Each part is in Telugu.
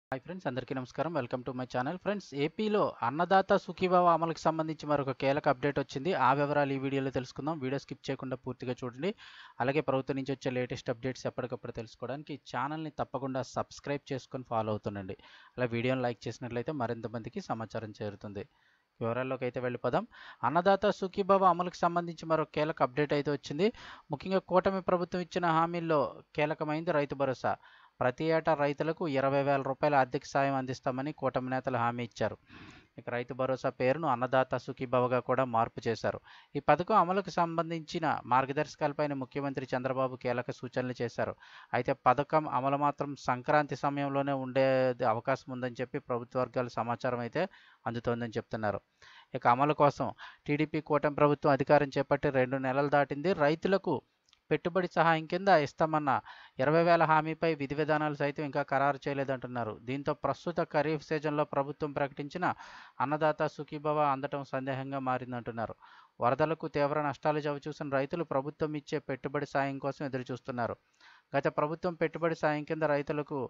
హాయ్ ఫ్రెండ్స్, అందరికీ నమస్కారం. Welcome to my channel. Friends, ఏపీలో అన్నదాత సుఖీభవ అమలుకి సంబంధించి మరొక కీలక అప్డేట్ వచ్చింది. ఆ వివరాలు ఈ వీడియోలో తెలుసుకుందాం. వీడియో స్కిప్ చేయకుండా పూర్తిగా చూడండి. అలాగే ప్రభుత్వం నుంచి వచ్చే లేటెస్ట్ అప్డేట్స్ ఎప్పటికప్పుడు తెలుసుకోవడానికి ఛానల్ని తప్పకుండా సబ్స్క్రైబ్ చేసుకొని ఫాలో అవుతుండండి. అలా వీడియోని లైక్ చేసినట్లయితే మరింత మందికి సమాచారం చేరుతుంది. వివరాల్లోకి అయితే వెళ్ళిపోదాం. అన్నదాత సుఖీభవ అమలుకి సంబంధించి మరొక కీలక అప్డేట్ అయితే వచ్చింది. ముఖ్యంగా కూటమి ప్రభుత్వం ఇచ్చిన హామీల్లో కీలకమైంది రైతు భరోసా. ప్రతి ఏటా రైతులకు 20,000 రూపాయల ఆర్థిక సాయం అందిస్తామని కూటమి నేతలు హామీ ఇచ్చారు. ఇక రైతు భరోసా పేరును అన్నదాత సుఖీభవగా కూడా మార్పు చేశారు. ఈ పథకం అమలుకు సంబంధించిన మార్గదర్శకాలపైన ముఖ్యమంత్రి చంద్రబాబు కీలక సూచనలు చేశారు. అయితే పథకం అమలు మాత్రం సంక్రాంతి సమయంలోనే ఉండే అవకాశం ఉందని చెప్పి ప్రభుత్వ వర్గాల సమాచారం అయితే అందుతోందని చెప్తున్నారు. ఇక అమలు కోసం టీడీపీ కూటమి ప్రభుత్వం అధికారం చేపట్టి 2 నెలలు దాటింది. రైతులకు పెట్టుబడి సహాయం కింద ఇస్తామన్న 20,000 హామీపై విధి విధానాలు సైతం ఇంకా ఖరారు చేయలేదంటున్నారు. దీంతో ప్రస్తుత ఖరీఫ్ సీజన్లో ప్రభుత్వం ప్రకటించిన అన్నదాత సుఖీభవ అందటం సందేహంగా మారిందంటున్నారు. వరదలకు తీవ్ర నష్టాలు చవిచూసిన రైతులు ప్రభుత్వం ఇచ్చే పెట్టుబడి సాయం కోసం ఎదురుచూస్తున్నారు. గత ప్రభుత్వం పెట్టుబడి సాయం కింద రైతులకు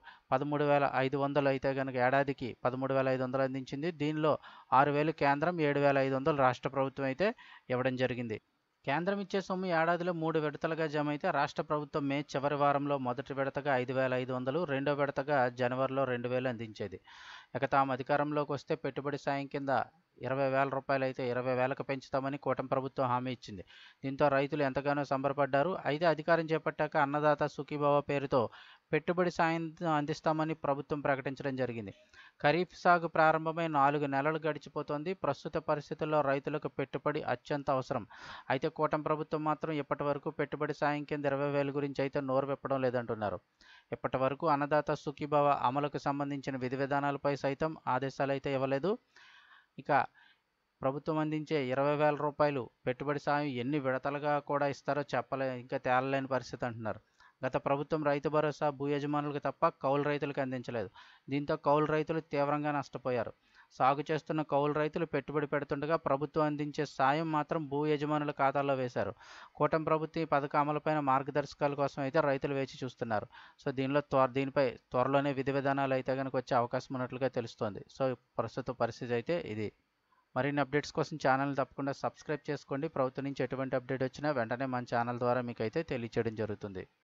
13,500 అయితే కనుక ఏడాదికి 13,500 అందించింది. దీనిలో 6,000 కేంద్రం, 7,500 రాష్ట్ర ప్రభుత్వం అయితే ఇవ్వడం జరిగింది. కేంద్రం ఇచ్చే సొమ్ము ఏడాదిలో 3 విడతలుగా జమ అయితే రాష్ట్ర ప్రభుత్వం మే చివరి వారంలో మొదటి విడతగా 5,500, రెండో విడతగా జనవరిలో 2,000 అందించేది. ఇక తాము అధికారంలోకి వస్తే పెట్టుబడి సాయం కింద 20,000 రూపాయలు అయితే 20,000కు పెంచుతామని కూటమి ప్రభుత్వం హామీ ఇచ్చింది. దీంతో రైతులు ఎంతగానో సంబరపడ్డారు. అయితే అధికారం చేపట్టాక అన్నదాత సుఖీభవ పేరుతో పెట్టుబడి సాయం అందిస్తామని ప్రభుత్వం ప్రకటించడం జరిగింది. ఖరీఫ్ సాగు ప్రారంభమై 4 నెలలు గడిచిపోతోంది. ప్రస్తుత పరిస్థితుల్లో రైతులకు పెట్టుబడి అత్యంత అవసరం. అయితే కూటమి ప్రభుత్వం మాత్రం ఇప్పటి వరకు పెట్టుబడి సాయం కింద 20,000 గురించి అయితే నోరు విప్పడం లేదంటున్నారు. ఇప్పటి వరకు అన్నదాత సుఖీభవ అమలుకు సంబంధించిన విధి విధానాలపై సైతం ఆదేశాలు అయితే ఇవ్వలేదు. ఇక ప్రభుత్వం అందించే 20,000 రూపాయలు పెట్టుబడి సాయం ఎన్ని విడతలుగా కూడా ఇస్తారో ఇంకా తేలలేని పరిస్థితి అంటున్నారు. గత ప్రభుత్వం రైతు భరోసా భూ యజమానులకు తప్ప కౌలు రైతులకు అందించలేదు. దీంతో కౌలు రైతులు తీవ్రంగా నష్టపోయారు. సాగు చేస్తున్న కౌలు రైతులు పెట్టుబడి పెడుతుండగా ప్రభుత్వం అందించే సాయం మాత్రం భూ యజమానుల ఖాతాల్లో వేశారు. కూటమి ప్రభుత్వం ఈ పథకం అమలుపైన మార్గదర్శకాల కోసం అయితే రైతులు వేచి చూస్తున్నారు. సో దీనిపై త్వరలోనే విధి విధానాలు అయితే కనుక వచ్చే అవకాశం ఉన్నట్లుగా తెలుస్తోంది. సో ప్రస్తుత పరిస్థితి అయితే ఇది. మరిన్ని అప్డేట్స్ కోసం ఛానల్ని తప్పకుండా సబ్స్క్రైబ్ చేసుకోండి. ప్రభుత్వం నుంచి ఎటువంటి అప్డేట్ వచ్చినా వెంటనే మన ఛానల్ ద్వారా మీకు అయితే తెలియచేయడం జరుగుతుంది.